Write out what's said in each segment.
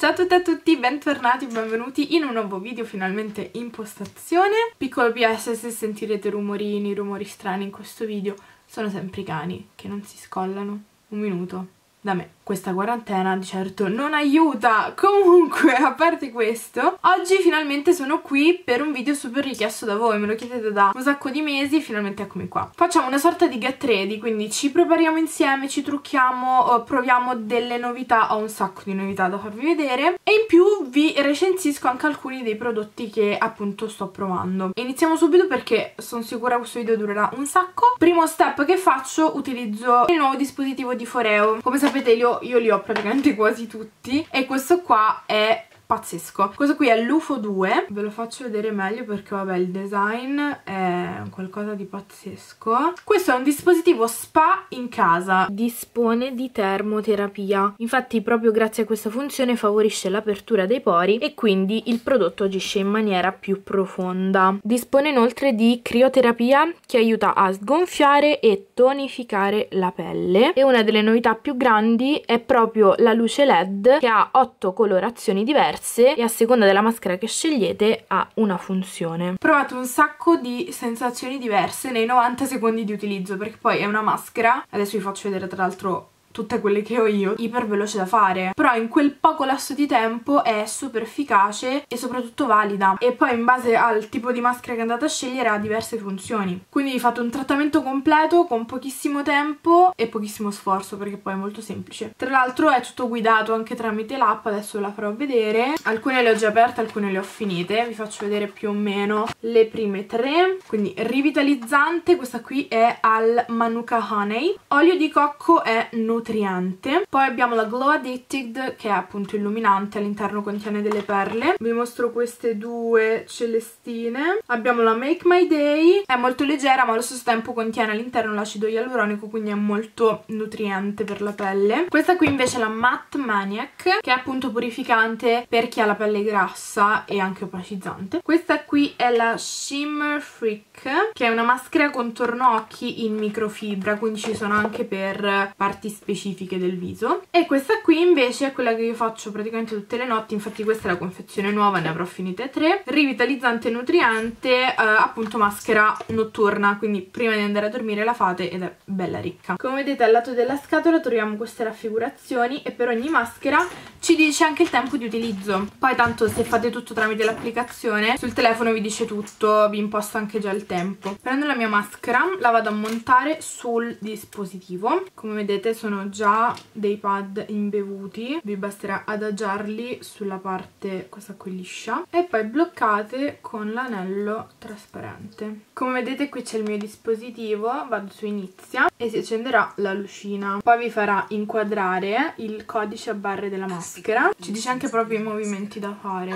Ciao a tutte e a tutti, bentornati o benvenuti in un nuovo video finalmente in postazione. Piccolo PS, se sentirete rumori strani in questo video, sono sempre i cani che non si scollano un minuto da me. Questa quarantena di certo non aiuta. Comunque, a parte questo, oggi finalmente sono qui per un video super richiesto da voi. Me lo chiedete da un sacco di mesi, finalmente eccomi qua. Facciamo una sorta di get ready, quindi ci prepariamo insieme, ci trucchiamo, proviamo delle novità. Ho un sacco di novità da farvi vedere e in più vi recensisco anche alcuni dei prodotti che appunto sto provando. Iniziamo subito perché sono sicura che questo video durerà un sacco. Primo step che faccio, utilizzo il nuovo dispositivo di Foreo. Come sapete io li ho praticamente quasi tutti e questo qua è pazzesco. Questo qui è l'UFO 2, ve lo faccio vedere meglio perché vabbè il design è qualcosa di pazzesco. Questo è un dispositivo spa in casa, dispone di termoterapia, infatti proprio grazie a questa funzione favorisce l'apertura dei pori e quindi il prodotto agisce in maniera più profonda. Dispone inoltre di crioterapia che aiuta a sgonfiare e tonificare la pelle e una delle novità più grandi è proprio la luce LED che ha 8 colorazioni diverse e a seconda della maschera che scegliete ha una funzione. Ho provato un sacco di sensazioni diverse nei 90 secondi di utilizzo perché poi è una maschera, adesso vi faccio vedere tra l'altro tutte quelle che ho io, iper veloce da fare, però in quel poco lasso di tempo è super efficace e soprattutto valida, e poi in base al tipo di maschera che andate a scegliere ha diverse funzioni, quindi vi fate un trattamento completo con pochissimo tempo e pochissimo sforzo perché poi è molto semplice. Tra l'altro è tutto guidato anche tramite l'app, adesso la farò vedere, alcune le ho già aperte, alcune le ho finite, vi faccio vedere più o meno le prime tre. Quindi rivitalizzante, questa qui è al Manuka Honey, olio di cocco è nutriente. Poi abbiamo la Glow Addicted che è appunto illuminante, all'interno contiene delle perle. Vi mostro queste due celestine. Abbiamo la Make My Day, è molto leggera ma allo stesso tempo contiene all'interno l'acido ialuronico, quindi è molto nutriente per la pelle. Questa qui invece è la Matte Maniac che è appunto purificante per chi ha la pelle grassa e anche opacizzante. Questa qui è la Shimmer Freak che è una maschera contorno occhi in microfibra, quindi ci sono anche per parti specifiche del viso. E questa qui invece è quella che io faccio praticamente tutte le notti, infatti questa è la confezione nuova, ne avrò finite 3. Rivitalizzante e nutriente, appunto maschera notturna, quindi prima di andare a dormire la fate ed è bella ricca. Come vedete al lato della scatola troviamo queste raffigurazioni e per ogni maschera ci dice anche il tempo di utilizzo. Poi tanto se fate tutto tramite l'applicazione sul telefono vi dice tutto, vi imposta anche già il tempo. Prendo la mia maschera, la vado a montare sul dispositivo. Come vedete sono già dei pad imbevuti, vi basterà adagiarli sulla parte questa qui liscia e poi bloccate con l'anello trasparente. Come vedete qui c'è il mio dispositivo, vado su inizia e si accenderà la lucina, poi vi farà inquadrare il codice a barre della maschera, ci dice anche proprio i movimenti da fare.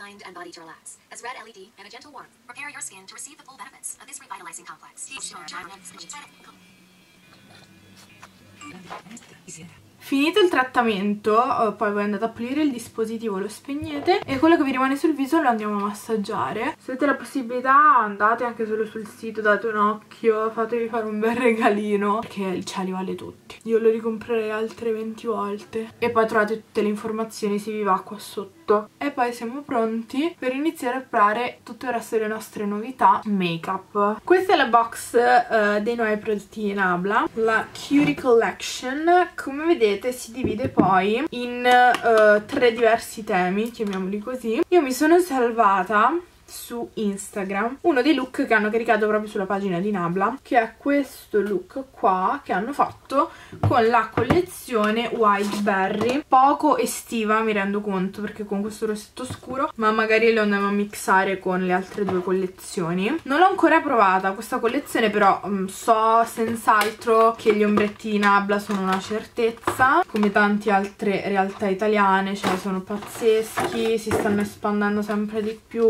As red LED and a gentle warmth prepare your skin to receive the full benefits of this revitalizing complex. Finito il trattamento, poi voi andate a pulire il dispositivo, lo spegnete e quello che vi rimane sul viso lo andiamo a massaggiare. Se avete la possibilità andate anche solo sul sito, date un occhio, fatevi fare un bel regalino perché il cielo vale tutti. Io lo ricomprerei altre 20 volte. E poi trovate tutte le informazioni se vi va qua sotto. E poi siamo pronti per iniziare a provare tutto il resto delle nostre novità make up. Questa è la box dei nuovi prodotti di Nabla, la Cutie Collection. Come vedete si divide poi in 3 diversi temi, chiamiamoli così. Io mi sono salvata su Instagram uno dei look che hanno caricato proprio sulla pagina di Nabla, che è questo look qua che hanno fatto con la collezione White Berry, poco estiva mi rendo conto perché con questo rossetto scuro, ma magari lo andiamo a mixare con le altre due collezioni. Non l'ho ancora provata questa collezione, però so senz'altro che gli ombretti di Nabla sono una certezza, come tante altre realtà italiane, cioè sono pazzeschi, si stanno espandendo sempre di più. Guardate poi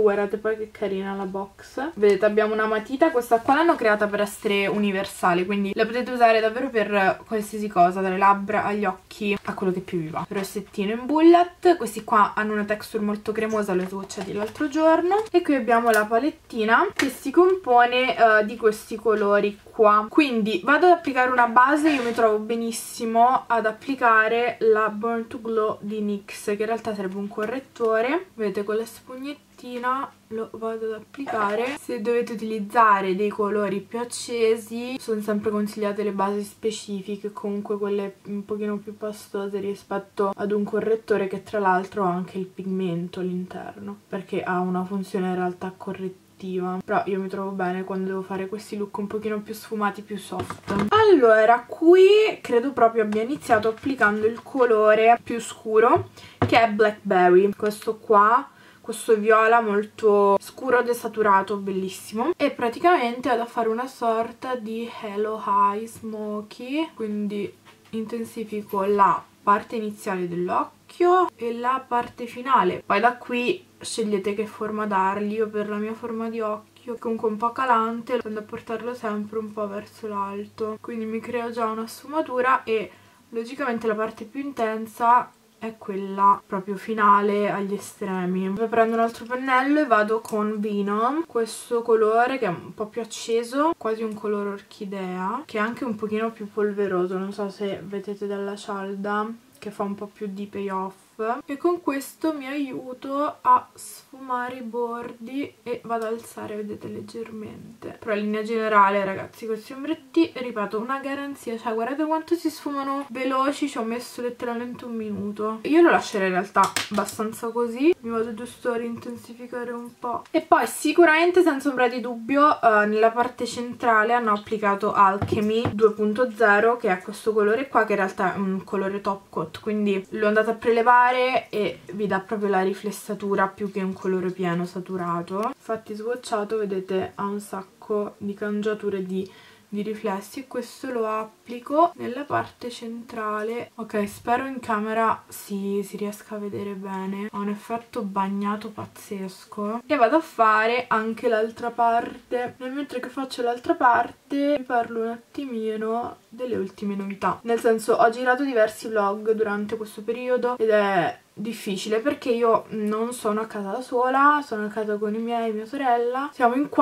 poi che carina la box. Vedete, abbiamo una matita, questa qua l'hanno creata per essere universale, quindi la potete usare davvero per qualsiasi cosa, dalle labbra agli occhi, a quello che più vi va. Rossettino in bullet, questi qua hanno una texture molto cremosa, li ho swatchati l'altro giorno. E qui abbiamo la palettina che si compone di questi colori qua. Quindi vado ad applicare una base. Io mi trovo benissimo ad applicare la Born to Glow di NYX, che in realtà sarebbe un correttore. Vedete, con la spugnettina lo vado ad applicare. Se dovete utilizzare dei colori più accesi sono sempre consigliate le basi specifiche, comunque quelle un pochino più pastose rispetto ad un correttore che tra l'altro ha anche il pigmento all'interno, perché ha una funzione in realtà correttiva. Però io mi trovo bene quando devo fare questi look un pochino più sfumati, più soft. Allora, qui credo proprio abbia iniziato applicando il colore più scuro, che è Blackberry. Questo qua, questo viola molto scuro desaturato, bellissimo. E praticamente vado a fare una sorta di Hello High Smoky, quindi intensifico la parte iniziale dell'occhio e la parte finale. Poi da qui scegliete che forma dargli. Io per la mia forma di occhio, comunque un po' calante, tendo a portarlo sempre un po' verso l'alto, quindi mi creo già una sfumatura. E logicamente la parte più intensa è quella proprio finale agli estremi. Poi prendo un altro pennello e vado con Vino, questo colore che è un po' più acceso, quasi un colore orchidea, che è anche un pochino più polveroso, non so se vedete dalla cialda, che fa un po' più di payoff. E con questo mi aiuto a sfumare i bordi e vado ad alzare, vedete, leggermente. Però in linea generale, ragazzi, questi ombretti, ripeto, una garanzia. Cioè, guardate quanto si sfumano veloci, ci ho messo letteralmente un minuto. Io lo lascerei in realtà abbastanza così, mi vado giusto a rintensificare un po'. E poi sicuramente, senza ombra di dubbio, nella parte centrale hanno applicato Alchemy 2.0, che è questo colore qua, che in realtà è un colore top coat, quindi l'ho andata a prelevare e vi dà proprio la riflessatura più che un colore pieno saturato. Infatti swatchato, vedete, ha un sacco di cangiature di riflessi, e questo lo applico nella parte centrale. Ok, spero in camera si riesca a vedere bene, ha un effetto bagnato pazzesco. E vado a fare anche l'altra parte. Nel mentre che faccio l'altra parte vi parlo un attimino delle ultime novità. Nel senso, ho girato diversi vlog durante questo periodo ed è difficile perché io non sono a casa da sola, sono a casa con i miei e mia sorella. Siamo in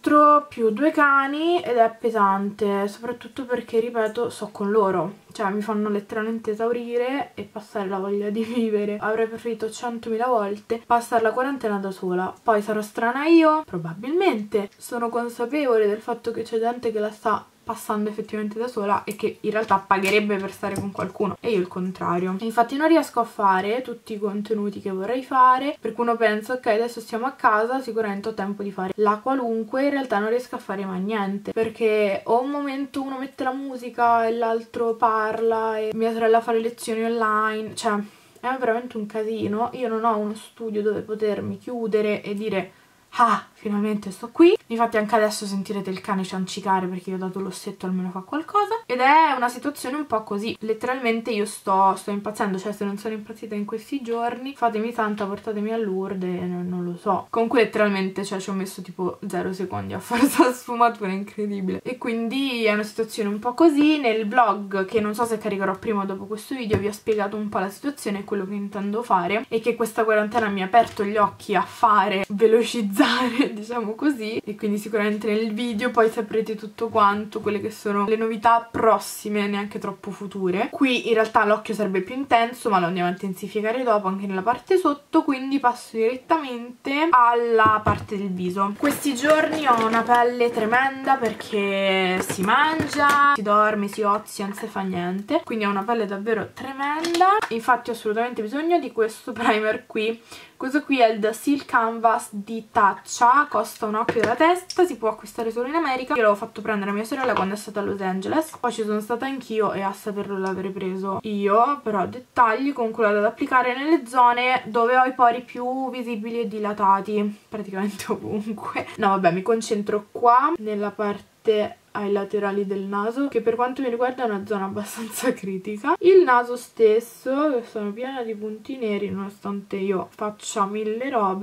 4 più 2 cani ed è pesante, soprattutto perché, ripeto, sto con loro. Cioè, mi fanno letteralmente esaurire e passare la voglia di vivere. Avrei preferito 100.000 volte passare la quarantena da sola. Poi sarò strana io? Probabilmente. Sono consapevole del fatto che c'è gente che la sta passando effettivamente da sola e che in realtà pagherebbe per stare con qualcuno, e io il contrario. Infatti non riesco a fare tutti i contenuti che vorrei fare, perché uno pensa, ok, adesso stiamo a casa, sicuramente ho tempo di fare la qualunque. In realtà non riesco a fare mai niente, perché o un momento uno mette la musica e l'altro parla e mia sorella fa le lezioni online, cioè è veramente un casino. Io non ho uno studio dove potermi chiudere e dire ah, finalmente sto qui. Infatti anche adesso sentirete il cane ciancicare perché io ho dato l'ossetto, almeno fa qualcosa. Ed è una situazione un po' così. Letteralmente io sto impazzendo. Cioè, se non sono impazzita in questi giorni, fatemi santa, portatemi a Lourdes, non lo so. Comunque letteralmente, cioè, ci ho messo tipo 0 secondi a fare questa sfumatura incredibile. E quindi è una situazione un po' così. Nel vlog, che non so se caricherò prima o dopo questo video, vi ho spiegato un po' la situazione e quello che intendo fare, e che questa quarantena mi ha aperto gli occhi a fare, velocizzare, diciamo così. E quindi sicuramente nel video poi saprete tutto quanto, quelle che sono le novità prossime, neanche troppo future. Qui in realtà l'occhio sarebbe più intenso, ma lo andiamo a intensificare dopo anche nella parte sotto, quindi passo direttamente alla parte del viso. Questi giorni ho una pelle tremenda perché si mangia, si dorme, si ozia, non si fa niente, quindi ho una pelle davvero tremenda. Infatti ho assolutamente bisogno di questo primer qui. Questo qui è il The Silk Canvas di Tatcha, costa un occhio della testa, si può acquistare solo in America. Io l'avevo fatto prendere a mia sorella quando è stata a Los Angeles, poi ci sono stata anch'io e a saperlo l'avrei preso io. Però dettagli, comunque vado ad applicare nelle zone dove ho i pori più visibili e dilatati, praticamente ovunque. No vabbè, mi concentro qua nella parte ai laterali del naso, che per quanto mi riguarda è una zona abbastanza critica. Il naso stesso, che sono piena di punti neri nonostante io faccia mille robe,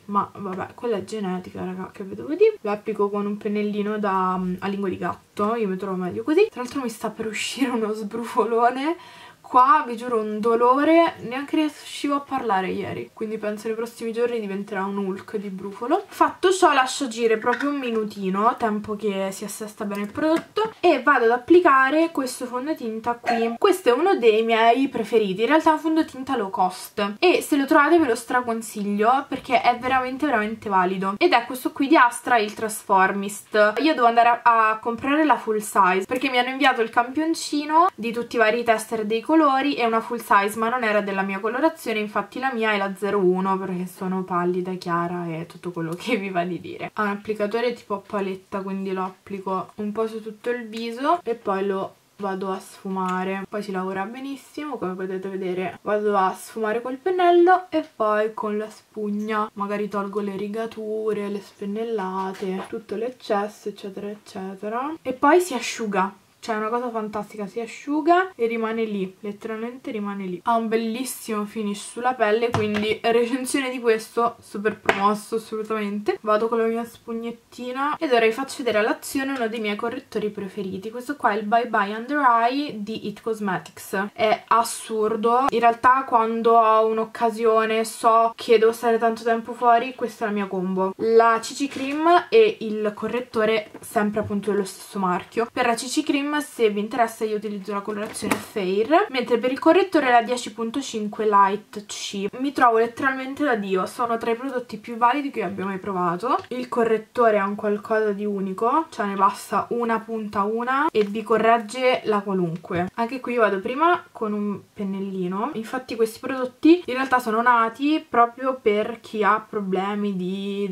ma vabbè, quella è genetica, raga, che vedevo di. Lo applico con un pennellino a lingua di gatto, io mi trovo meglio così. Tra l'altro mi sta per uscire uno sbrufolone qua, vi giuro, un dolore, neanche riuscivo a parlare ieri, quindi penso nei prossimi giorni diventerà un Hulk di brufolo. Fatto ciò lascio agire proprio un minutino, tempo che si assesta bene il prodotto, e vado ad applicare questo fondotinta qui. Questo è uno dei miei preferiti, in realtà è un fondotinta low cost e se lo trovate ve lo straconsiglio perché è veramente veramente valido, ed è questo qui di Astra, il Transformist. Io devo andare a comprare la full size perché mi hanno inviato il campioncino di tutti i vari tester dei colori e una full size, ma non era della mia colorazione, infatti la mia è la 01 perché sono pallida, chiara e tutto quello che vi va di dire. Ha un applicatore tipo a paletta, quindi lo applico un po' su tutto il viso e poi lo vado a sfumare. Poi si lavora benissimo, come potete vedere. Vado a sfumare col pennello e poi con la spugna magari tolgo le rigature, le spennellate, tutto l'eccesso eccetera eccetera, e poi si asciuga. Cioè è una cosa fantastica, si asciuga e rimane lì, letteralmente rimane lì. Ha un bellissimo finish sulla pelle, quindi recensione di questo, super promosso assolutamente. Vado con la mia spugnettina ed ora vi faccio vedere all'azione uno dei miei correttori preferiti. Questo qua è il Bye Bye Under Eye di It Cosmetics. È assurdo, in realtà quando ho un'occasione, so che devo stare tanto tempo fuori, questa è la mia combo. La CC Cream e il correttore sempre appunto dello stesso marchio. Per la CC Cream, se vi interessa, io utilizzo la colorazione Fair, mentre per il correttore la 10.5 Light C. Mi trovo letteralmente da Dio, sono tra i prodotti più validi che abbia mai provato. Il correttore ha un qualcosa di unico, cioè ne basta una punta una e vi corregge la qualunque. Anche qui vado prima con un pennellino, infatti questi prodotti in realtà sono nati proprio per chi ha problemi di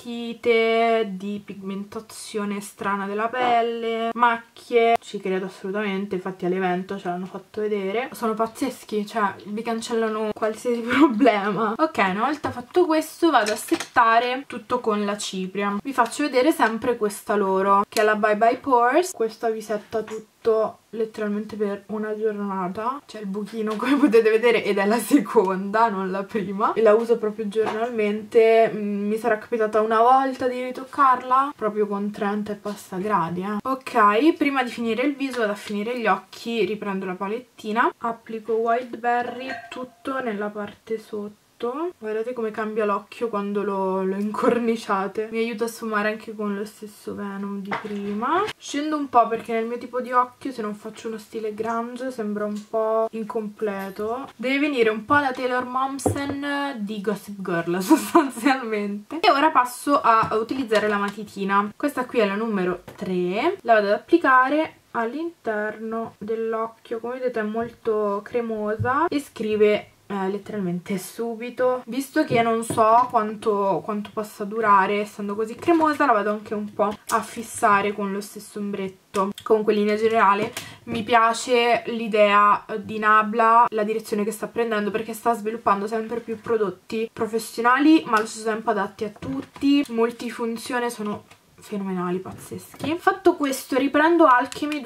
dermatite, di pigmentazione strana della pelle, macchie. Ci credo assolutamente, infatti all'evento ce l'hanno fatto vedere. Sono pazzeschi, cioè vi cancellano qualsiasi problema. Ok, una volta fatto questo vado a settare tutto con la cipria. Vi faccio vedere sempre questa loro, che è la Bye Bye Pores. Questa vi setta tutto letteralmente per una giornata. C'è il buchino come potete vedere ed è la seconda, non la prima, e la uso proprio giornalmente. Mi sarà capitata una volta di ritoccarla proprio con 30 e passa gradi. Ok, prima di finire il viso vado a finire gli occhi, riprendo la palettina, applico White Berry tutto nella parte sotto. Guardate come cambia l'occhio quando lo incorniciate. Mi aiuta a sfumare anche con lo stesso Venom di prima. Scendo un po' perché nel mio tipo di occhio, se non faccio uno stile grunge, sembra un po' incompleto. Deve venire un po' la Taylor Momsen di Gossip Girl sostanzialmente. E ora passo a utilizzare la matitina. Questa qui è la numero 3. La vado ad applicare all'interno dell'occhio. Come vedete è molto cremosa e scrive letteralmente subito. Visto che non so quanto possa durare essendo così cremosa, la vado anche un po' a fissare con lo stesso ombretto. Comunque in linea generale mi piace l'idea di Nabla, la direzione che sta prendendo, perché sta sviluppando sempre più prodotti professionali ma allo stesso tempo adatti a tutti, multifunzione, sono fenomenali, pazzeschi. Fatto questo riprendo Alchemy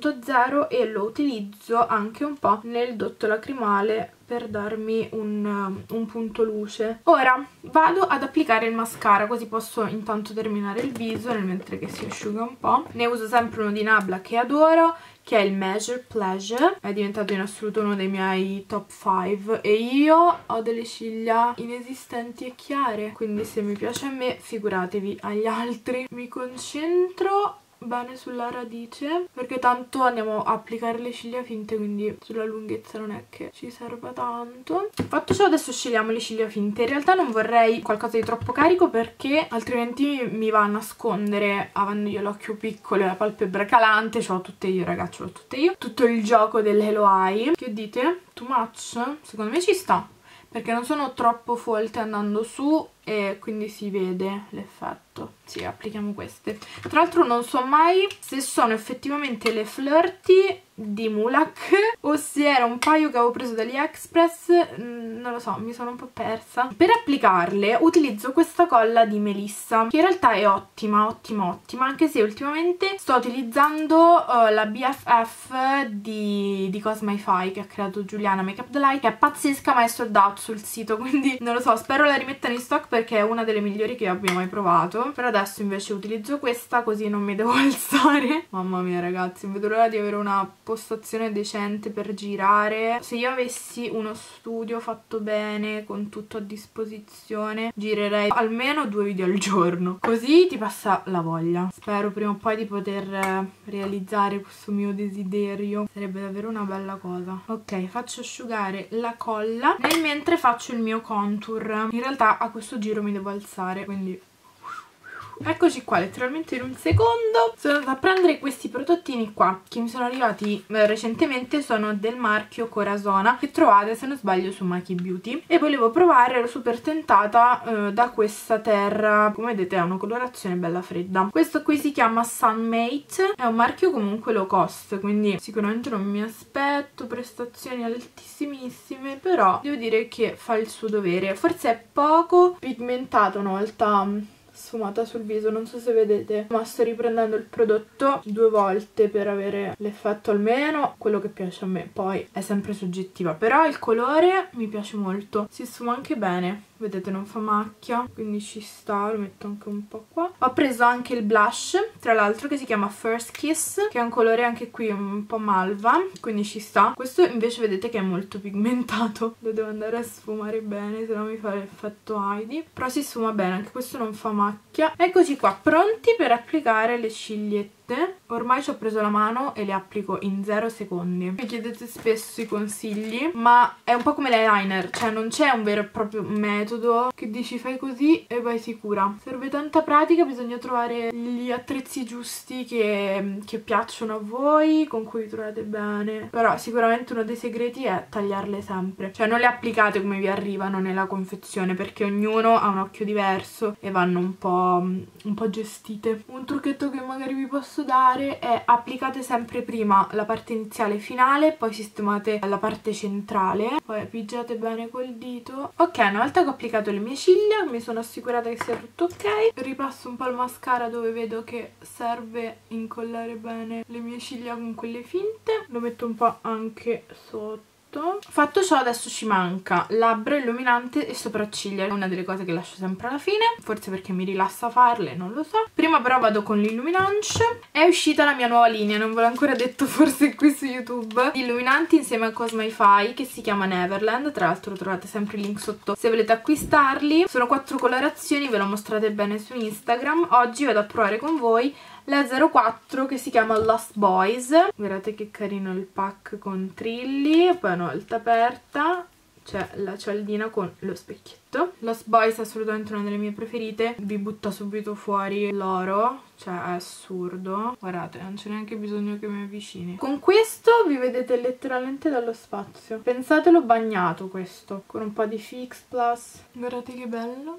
2.0 e lo utilizzo anche un po' nel dotto lacrimale per darmi un punto luce. Ora vado ad applicare il mascara, così posso intanto terminare il viso nel mentre che si asciuga un po'. Ne uso sempre uno di Nabla che adoro, che è il Measure Pleasure. È diventato in assoluto uno dei miei top 5 e io ho delle ciglia inesistenti e chiare, quindi se mi piace a me figuratevi agli altri. Mi concentro bene sulla radice perché tanto andiamo a applicare le ciglia finte, quindi sulla lunghezza non è che ci serva tanto. Fatto ciò adesso scegliamo le ciglia finte. In realtà non vorrei qualcosa di troppo carico perché altrimenti mi va a nascondere, avendo io l'occhio piccolo e la palpebra calante, ce l'ho tutte io ragazzi, ce l'ho tutte io, tutto il gioco dell'Hello Eye. Che dite? Too much? Secondo me ci sta, perché non sono troppo folte andando su e quindi si vede l'effetto. Sì, applichiamo queste. Tra l'altro non so mai se sono effettivamente le Flirty di Mulak o se era un paio che avevo preso da AliExpress, non lo so, mi sono un po' persa. Per applicarle utilizzo questa colla di Melissa, che in realtà è ottima, ottima, ottima, anche se ultimamente sto utilizzando la BFF di Cosmify che ha creato Giuliana Makeup Delight, che è pazzesca ma è sold out sul sito, quindi non lo so, spero la rimettano in stock perché è una delle migliori che abbia mai provato. Per adesso invece utilizzo questa, così non mi devo alzare. Mamma mia ragazzi, non vedo l'ora di avere una postazione decente per girare. Se io avessi uno studio fatto bene, con tutto a disposizione, girerei almeno 2 video al giorno, così ti passa la voglia. Spero prima o poi di poter realizzare questo mio desiderio, sarebbe davvero una bella cosa. Ok, faccio asciugare la colla, nel mentre faccio il mio contour. In realtà a questo giro mi devo alzare, quindi eccoci qua, letteralmente in un secondo. Sono andata a prendere questi prodottini qua che mi sono arrivati recentemente, sono del marchio Corazona, che trovate se non sbaglio su Maki Beauty, e volevo provare, ero super tentata da questa terra. Come vedete ha una colorazione bella fredda. Questo qui si chiama Sunmate, è un marchio comunque low cost, quindi sicuramente non mi aspetto prestazioni altissimissime, però devo dire che fa il suo dovere. Forse è poco pigmentato una volta sfumata sul viso, non so se vedete, ma sto riprendendo il prodotto 2 volte per avere l'effetto almeno quello che piace a me, poi è sempre soggettiva, però il colore mi piace molto, si sfuma anche bene, vedete non fa macchia, quindi ci sta, lo metto anche un po' qua. Ho preso anche il blush, tra l'altro, che si chiama First Kiss, che è un colore anche qui un po' malva, quindi ci sta. Questo invece vedete che è molto pigmentato, lo devo andare a sfumare bene, se no mi fa l'effetto Heidi, però si sfuma bene, anche questo non fa macchia. Eccoci qua, pronti per applicare le cigliette. Ormai ci ho preso la mano e le applico in 0 secondi. Mi chiedete spesso i consigli, ma è un po' come l'eyeliner, cioè non c'è un vero e proprio metodo che dici fai così e vai sicura. Serve tanta pratica, bisogna trovare gli attrezzi giusti che piacciono a voi, con cui vi trovate bene. Però sicuramente uno dei segreti è tagliarle sempre, cioè non le applicate come vi arrivano nella confezione, perché ognuno ha un occhio diverso e vanno un po' gestite. Un trucchetto che magari vi posso dare è: applicate sempre prima la parte iniziale e finale, poi sistemate la parte centrale, poi pigiate bene col dito. Ok, una volta che ho applicato le mie ciglia, mi sono assicurata che sia tutto ok, ripasso un po' il mascara dove vedo che serve incollare bene le mie ciglia con quelle finte, lo metto un po' anche sotto. Fatto ciò, adesso ci manca labbra illuminante e sopracciglia, è una delle cose che lascio sempre alla fine, forse perché mi rilassa farle, non lo so. Prima però vado con l'illuminance. È uscita la mia nuova linea, non ve l'ho ancora detto forse qui su YouTube, di illuminanti insieme a Cosmify, che si chiama Neverland. Tra l'altro trovate sempre il link sotto se volete acquistarli. Sono 4 colorazioni, ve l'ho mostrate bene su Instagram. Oggi vado a provare con voi la 04 che si chiama Lost Boys. Guardate che carino il pack con trilli, poi una volta aperta c'è la cialdina con lo specchietto. Lost Boys è assolutamente una delle mie preferite, vi butta subito fuori l'oro, cioè è assurdo. Guardate, non c'è neanche bisogno che mi avvicini. Con questo vi vedete letteralmente dallo spazio. Pensatelo bagnato questo, con un po' di Fix Plus. Guardate che bello.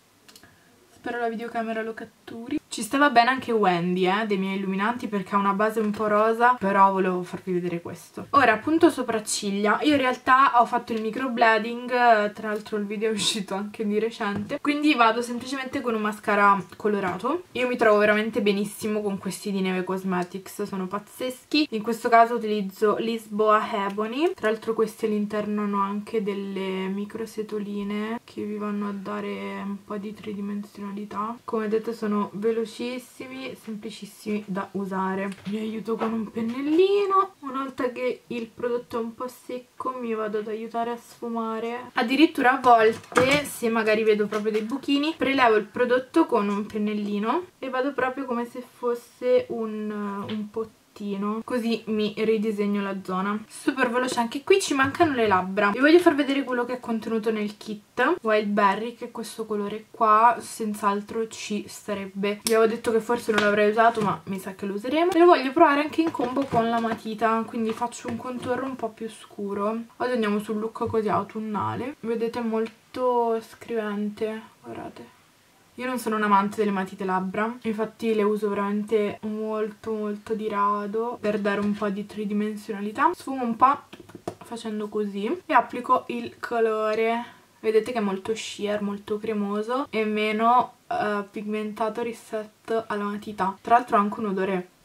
Spero la videocamera lo catturi. Ci stava bene anche Wendy, dei miei illuminanti, perché ha una base un po' rosa, però volevo farvi vedere questo. Ora, appunto sopracciglia. Io in realtà ho fatto il microblading, tra l'altro il video è uscito anche di recente, quindi vado semplicemente con un mascara colorato. Io mi trovo veramente benissimo con questi di Neve Cosmetics, sono pazzeschi. In questo caso utilizzo Lisboa Ebony. Tra l'altro questi all'interno hanno anche delle microsetoline che vi vanno a dare un po' di tridimensionalità. Come vedete sono velocissimi, semplicissimi da usare. Mi aiuto con un pennellino. Una volta che il prodotto è un po' secco mi vado ad aiutare a sfumare. Addirittura a volte, se magari vedo proprio dei buchini, prelevo il prodotto con un pennellino e vado proprio come se fosse un pottino, così mi ridisegno la zona. Super veloce anche qui. Ci mancano le labbra. Vi voglio far vedere quello che è contenuto nel kit Wild Berry, che è questo colore qua, senz'altro ci starebbe. Vi avevo detto che forse non l'avrei usato, ma mi sa che lo useremo. E lo voglio provare anche in combo con la matita, quindi faccio un contorno un po' più scuro. Oggi andiamo sul look così autunnale, vedete, molto scrivente, guardate. Io non sono un amante delle matite labbra, infatti le uso veramente molto di rado per dare un po' di tridimensionalità. Sfumo un po' facendo così e applico il colore. Vedete che è molto sheer, molto cremoso e meno pigmentato rispetto alla matita. Tra l'altro ha anche un odore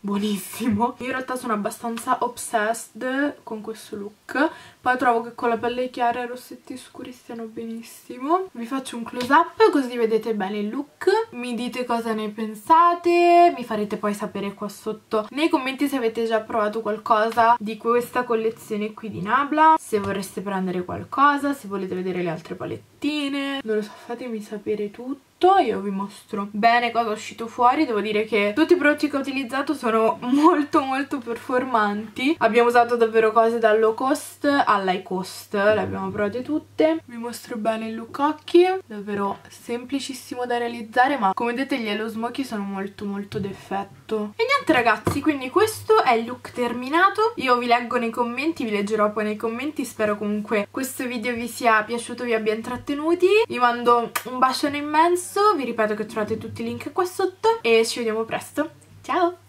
buonissimo. Io in realtà sono abbastanza obsessed con questo look, poi trovo che con la pelle chiara e i rossetti scuri stiano benissimo. Vi faccio un close up così vedete bene il look, mi dite cosa ne pensate, mi farete poi sapere qua sotto nei commenti se avete già provato qualcosa di questa collezione qui di Nabla, se vorreste prendere qualcosa, se volete vedere le altre palettine, non lo so, fatemi sapere tutto. Io vi mostro bene cosa è uscito fuori. Devo dire che tutti i prodotti che ho utilizzato sono molto performanti. Abbiamo usato davvero cose dal low cost all'high cost, le abbiamo provate tutte. Vi mostro bene il look occhi, davvero semplicissimo da realizzare, ma come vedete gli yellow smoky sono molto d'effetto. E niente ragazzi, quindi questo è il look terminato. Io vi leggo nei commenti, vi leggerò poi nei commenti. Spero comunque questo video vi sia piaciuto, vi abbia intrattenuti. Vi mando un bacione immenso. Vi ripeto che trovate tutti i link qua sotto e ci vediamo presto. Ciao!